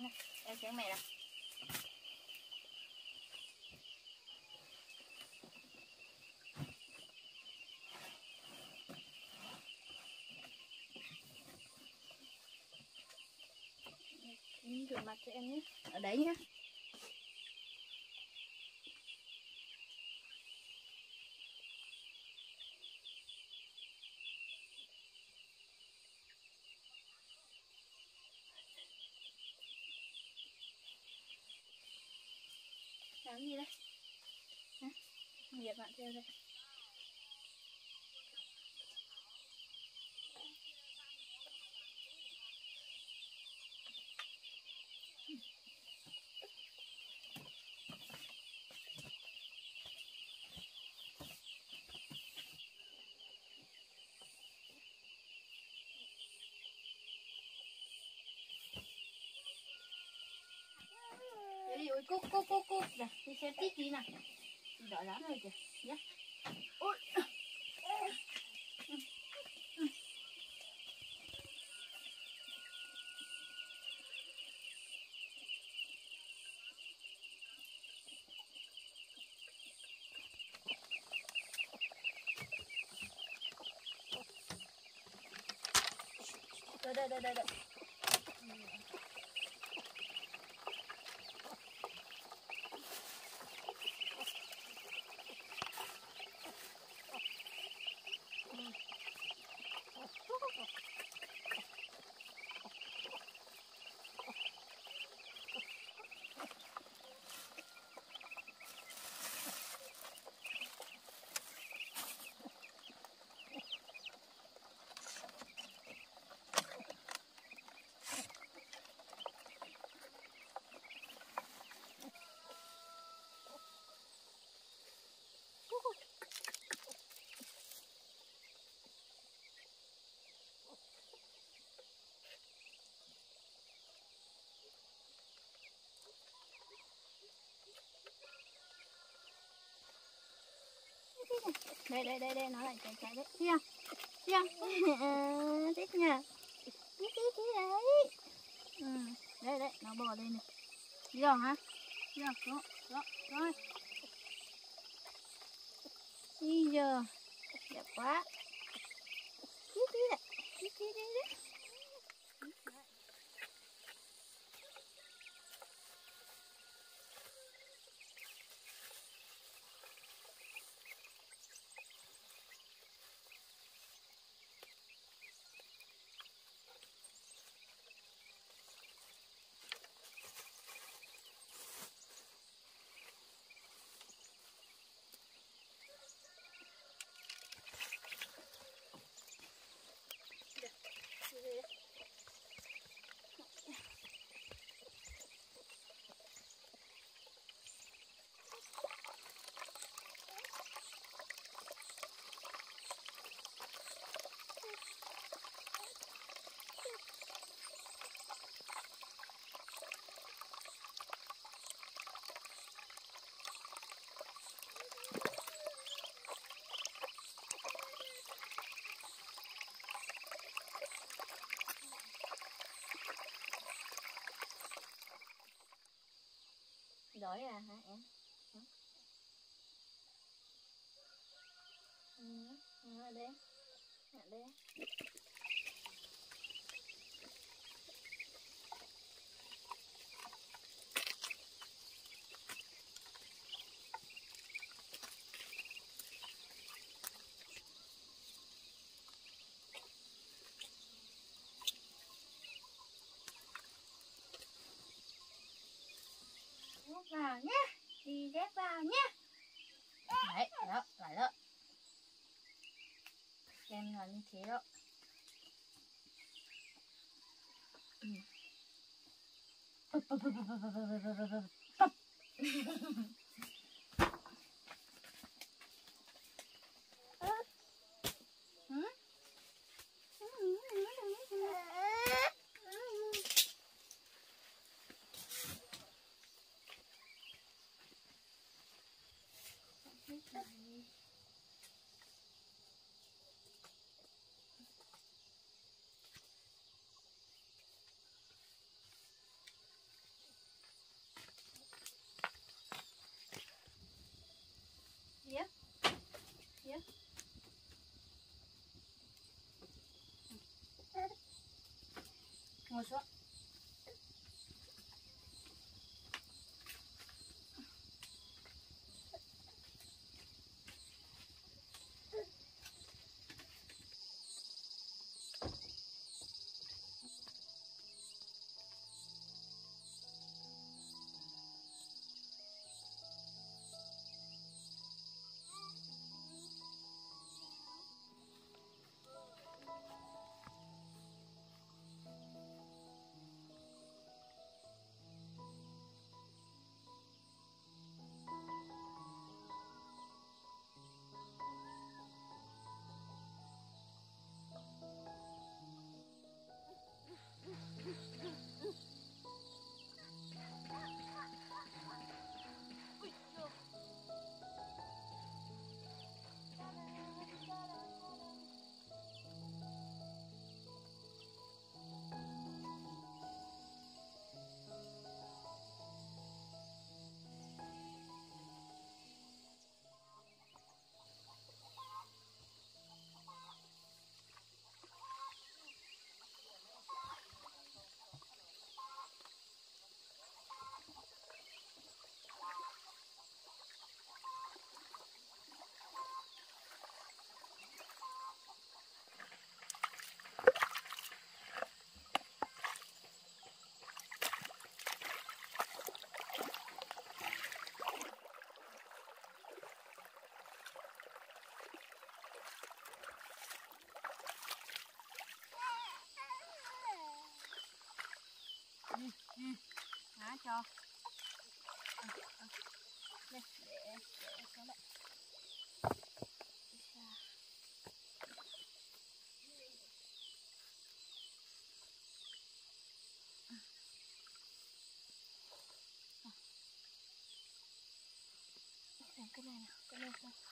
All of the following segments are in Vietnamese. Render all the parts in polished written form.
Em chén mẹ nào. Rửa mặt cho em nhé. Ở đấy nhá. Làm gì đây? Hả? Nhiệt bạn theo đây. Ôi cúc này, đi xem tí tí nào. Đỏ lắm rồi kìa nhé. Ôi. Đây. Đây nó lại chạy đấy. Chưa? Thích nhỉ? Tí đấy. Đây nó bò lên này. Đi rồi hả? Rồi. Đi giờ. Đẹp quá. Tí đấy. Đói à hả em? Ở đây. Vào nhé, đi dép vào nhé. Đấy, đó, lại đó. Em là như thế đó. ngồi xuống. Há cho đây để có lại. Cái này nào, cái này không.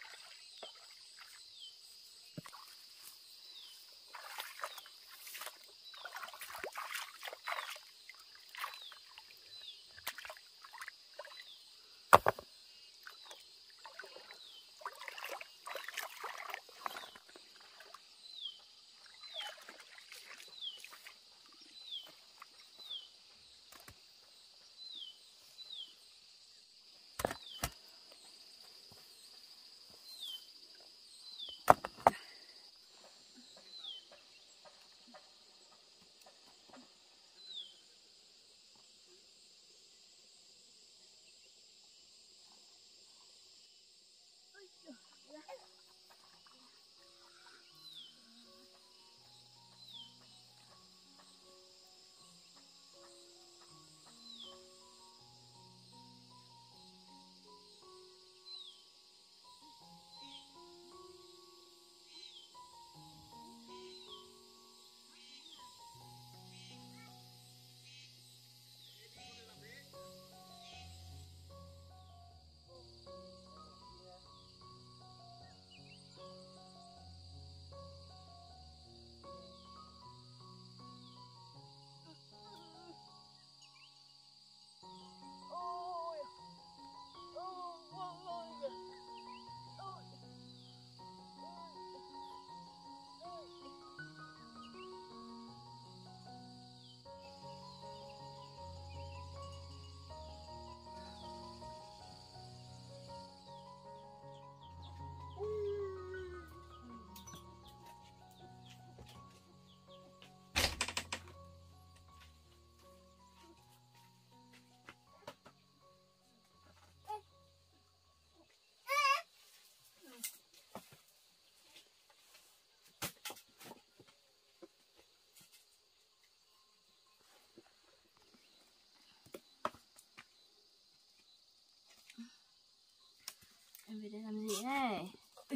Em về đây làm gì đây?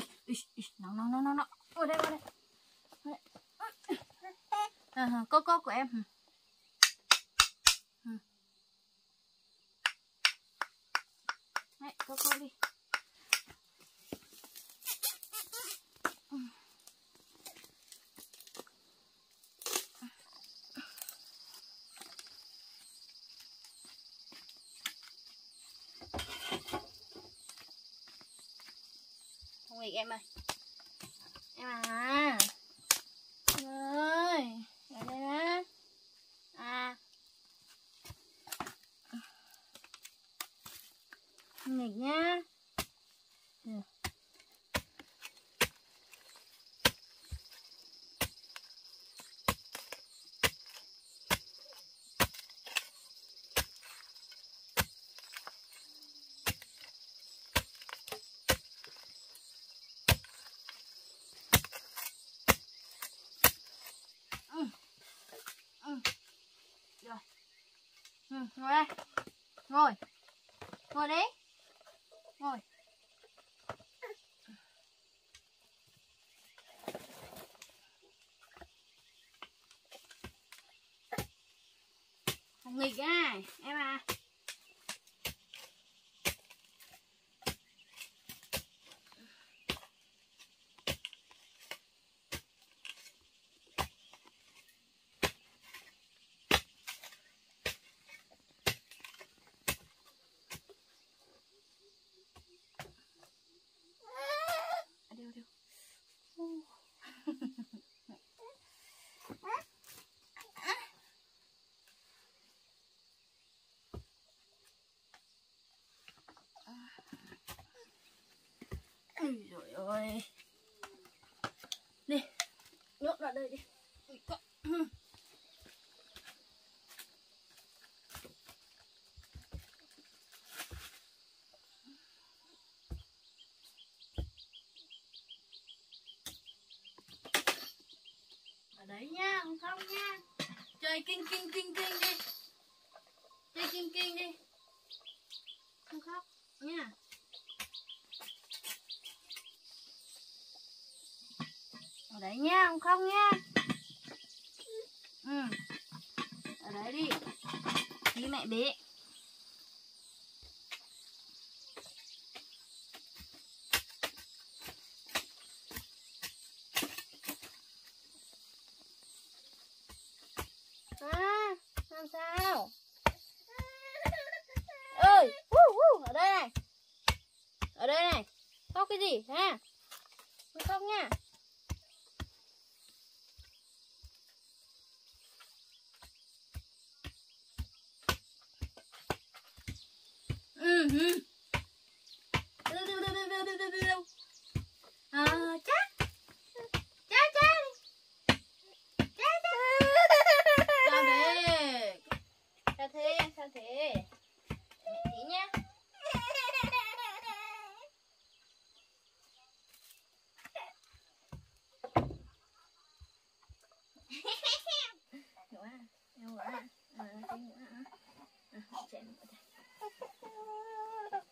Nóng nóng nóng nóng nóng. Ngồi đây, ngồi đây. Cô của em. Đấy, cô đi. Không nghịch em ơi. Em à. Ơi, ở đây á. nghịch nhá. Rồi. Ngồi đây. Ngồi. Ngồi đi. Ngồi. Không nghịch á, em à. Ui dồi ôi. Đi, nhốt vào đây đi. Ở đấy nha, không khóc nha. Chơi kinh đi. Chơi kinh đi. Không khóc nha. Ở đấy nha, không khóc nha. Ở đấy đi. Đi mẹ bế. Làm sao? Ơi, ở đây này. Ở đây này. Khóc cái gì ha? Không khóc nha. Cha. Sao thế? Mẹ tí nhá. Ngủ à? Em ngủ à? Ngủ à? Chạy ngủ đây.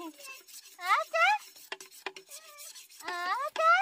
Acha. Acha.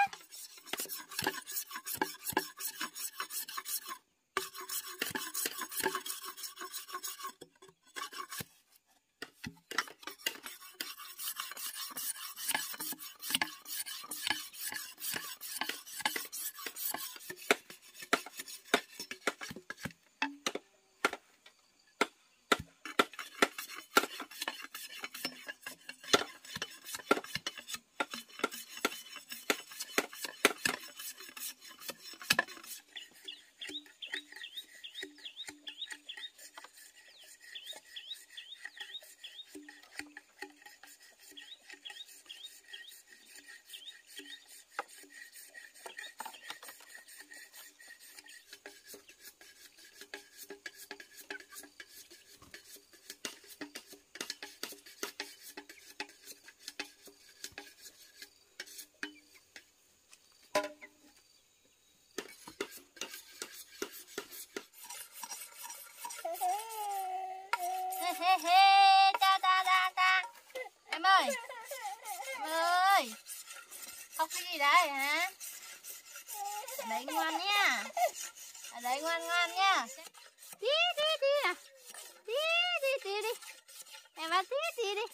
He he, ta ta ta ta. Em ơi. Em ơi. Khóc cái gì đấy hả? Ở đấy ngoan nha. Ở đấy ngoan ngoan nha. Tí tí tí à. Tí tí tí đi. Em vào tí tí đi.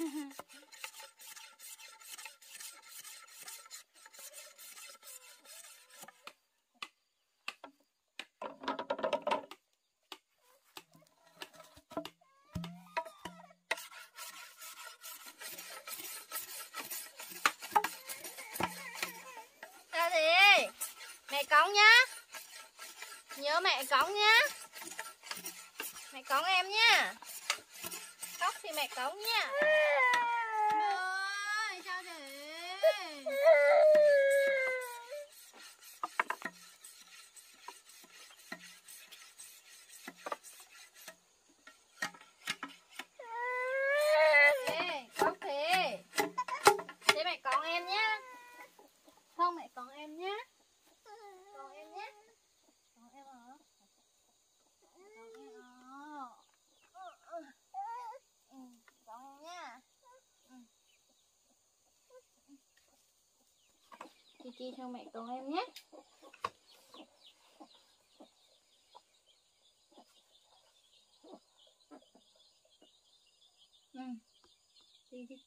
Mẹ cõng nhá. Nhớ mẹ cõng nhá. Mẹ cõng em nhá. Khóc thì mẹ cõng nhá. Ơi, sao thế? Ê, khóc thế. Thế mẹ cõng em nhá. Không, mẹ cõng em nhá. Cõng em nhé. Cõng em hả? Cõng em hả? Cõng em nhá. Chi cho mẹ cõng em nhé. Đi đi.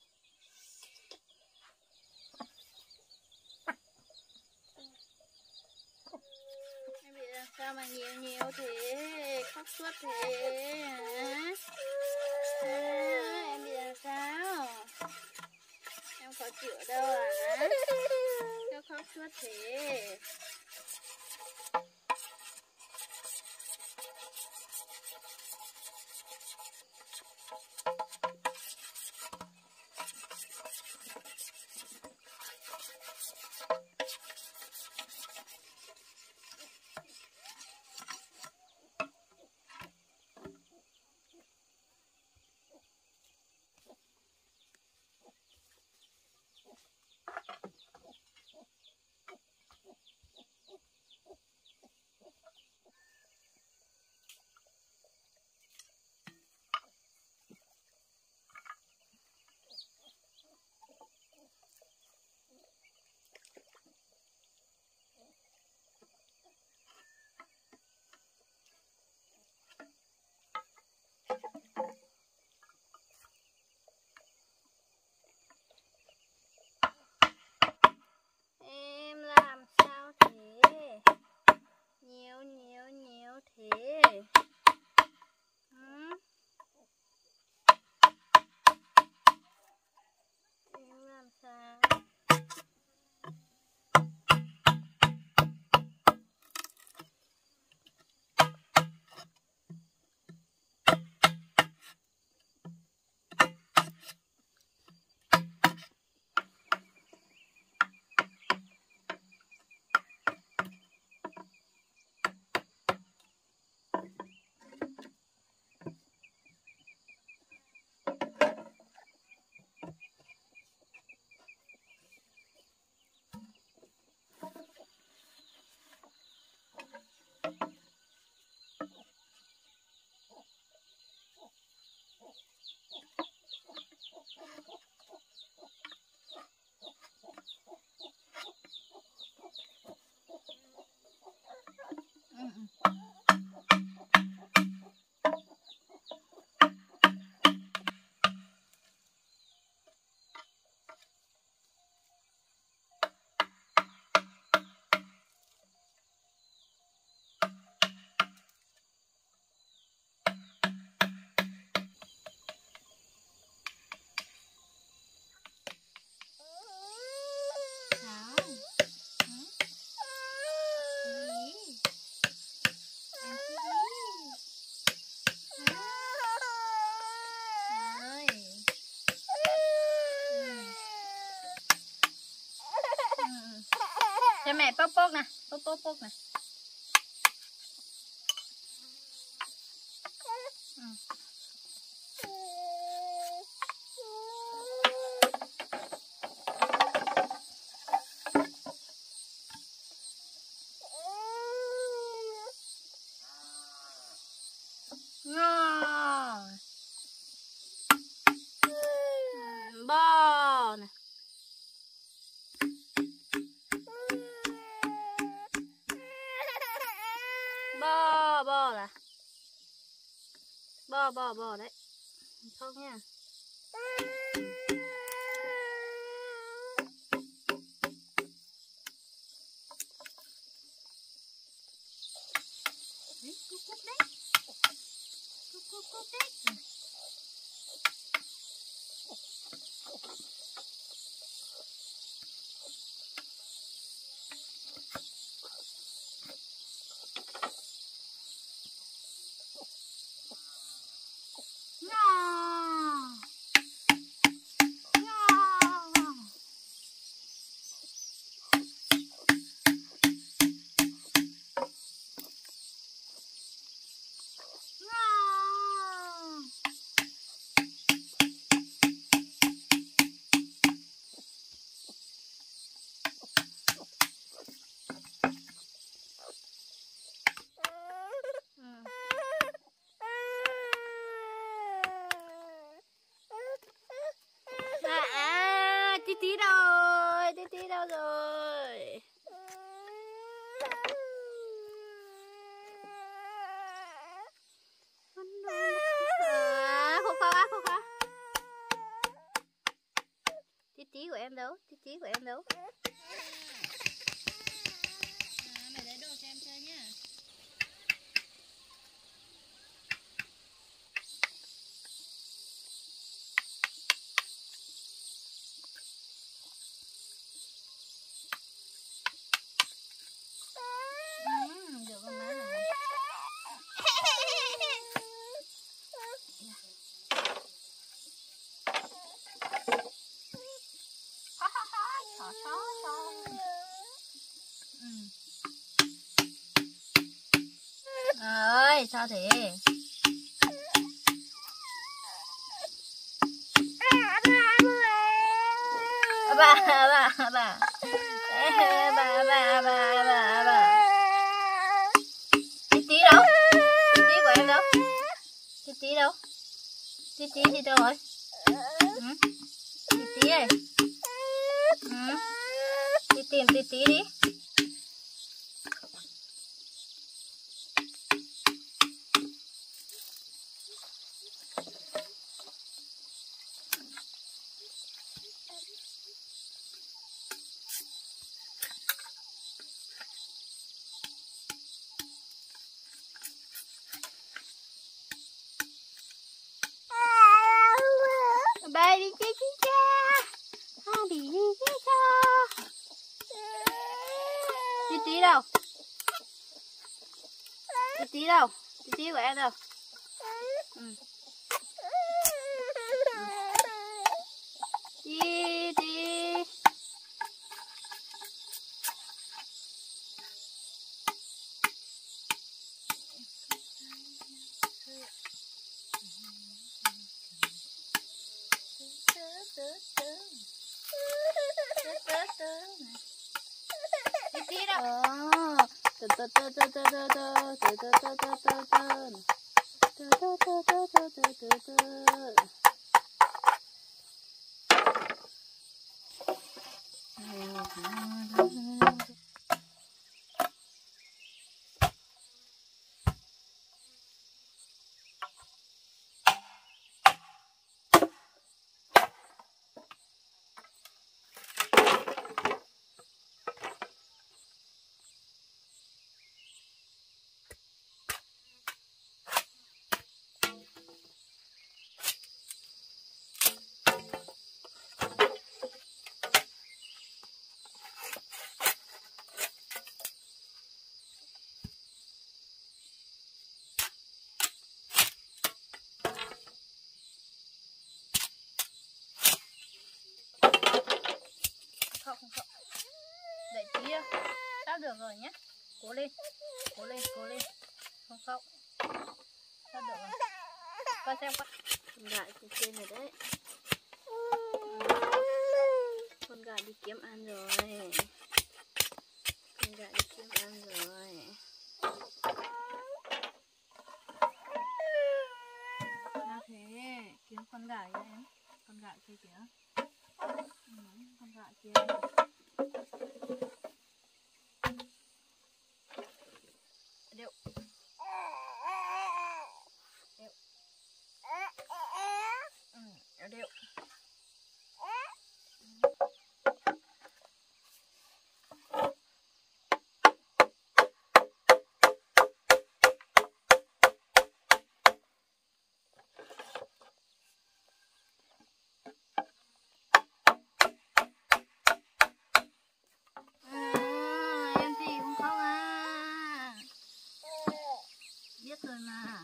Em bị làm sao mà nhiều nhiều thế? Khóc suốt thế hả? Em bị làm sao? Em khó chịu ở đâu à? Sao khóc suốt thế? cho mẹ bốc bốc nè, bốc nè. Ngon. Bò nè. Bò là bò đấy, không nha. Đấy, cúc đấy, cúc đấy. Tí đâu rồi? Khô khó. Tí của em đâu? Tí của em đâu? Mày lấy đồ cho em chơi nhá. Được con má này. Ơi, sao thế? Bà. Tí đâu? Tí của em đâu? Tí đâu? Tí đâu rồi? Tí ơi. Tìm tí đi. Bà đi chơi cha. Đi chơi cha. Tí đâu? Tí đâu? Tí của em đâu? Tí. Tí đâu? được rồi nhé. Cố lên, cố lên, cố lên. Không khóc. Thoát được rồi. Con xem con. Con gà trên trên rồi đấy. Con gà đi kiếm ăn rồi. Con gà đi kiếm ăn rồi. Sao thế? Kiếm con gà vậy em? Con gà kia kìa. Con gà kia. Điệu. Điệu. Điệu. Em gì cũng không à. Biết rồi mà.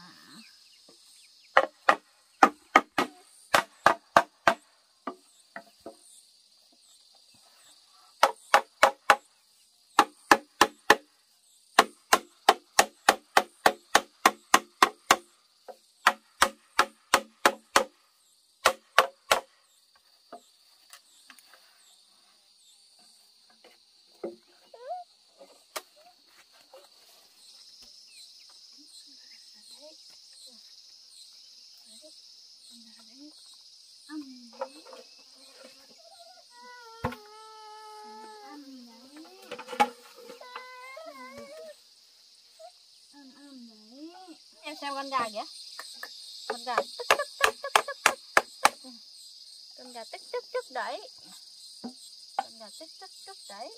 Em xem con gà kìa. Con gà tức tức tức tức tức tức. Con gà tức tức tức đấy. Con gà tức tức tức đấy.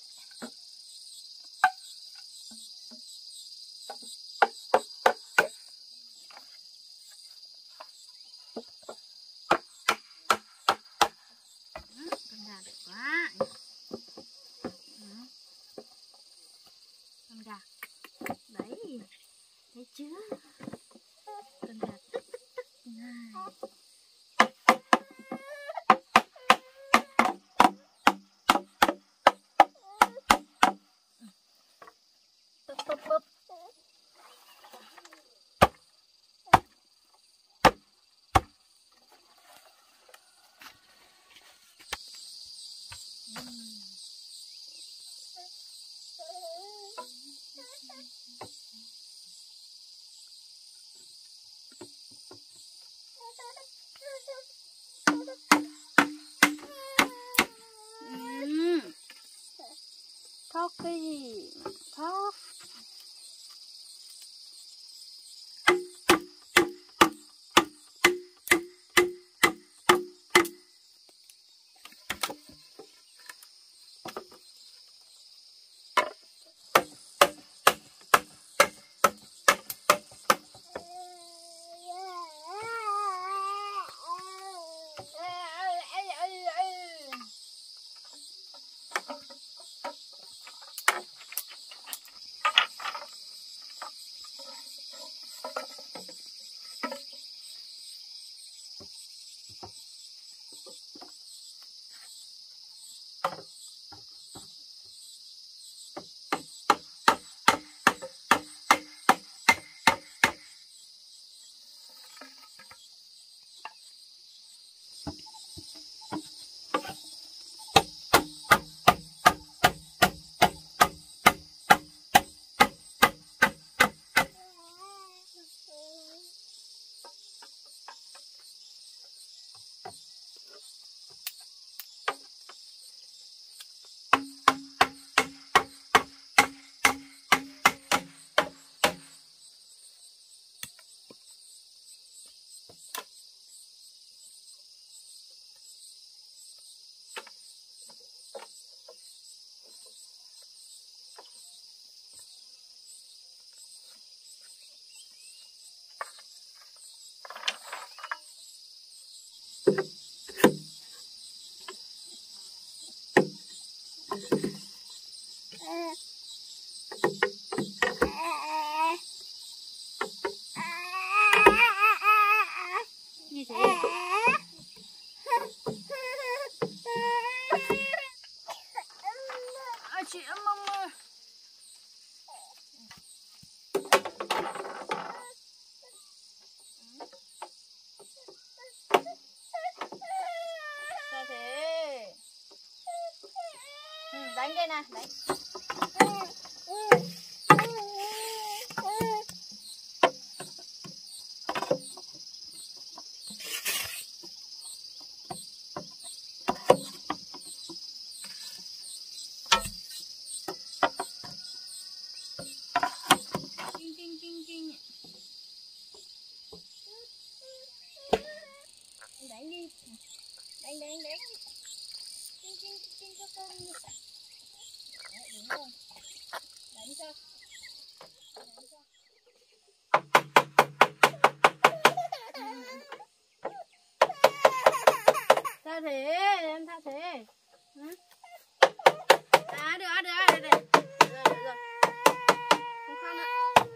Con gà đẹp quá. Con gà đấy, thấy chưa? Con gà tức tức tức này. Búp búp búp. Khóc cái gì mà khóc? Gì thế? Chị mama. đây nè, đấy. Đánh đi, đánh cho con đi. Đấy, đúng rồi, đánh cho. Sao thế, em sao thế? À, được, được. Rồi. Không khóc nữa.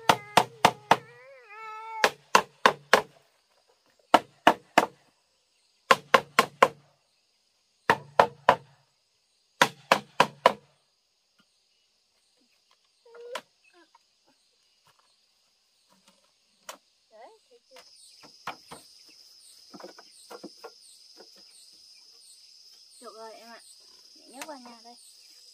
Đấy, thấy chưa? Được rồi em ạ. Mẹ nhấc vào nhà đây.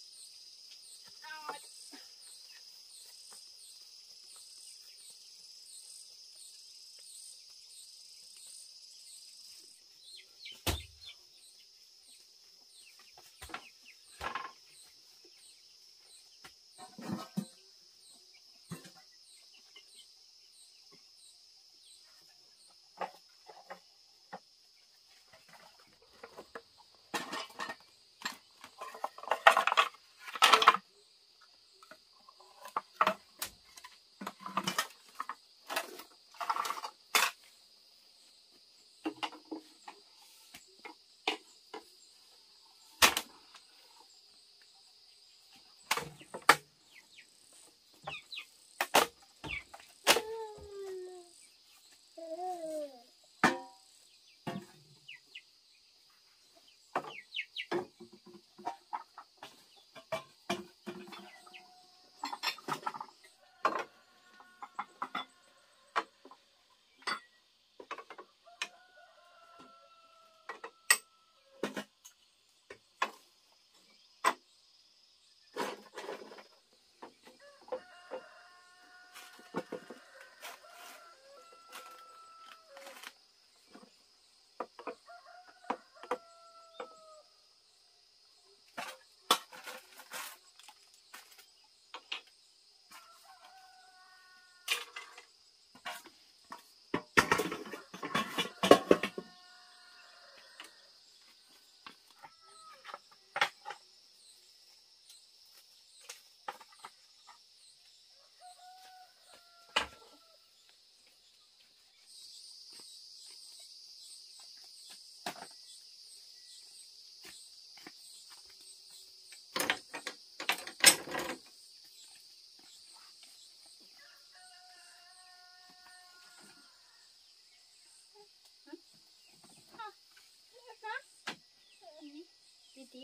Tí.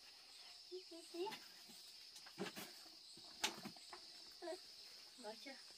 Đó chưa?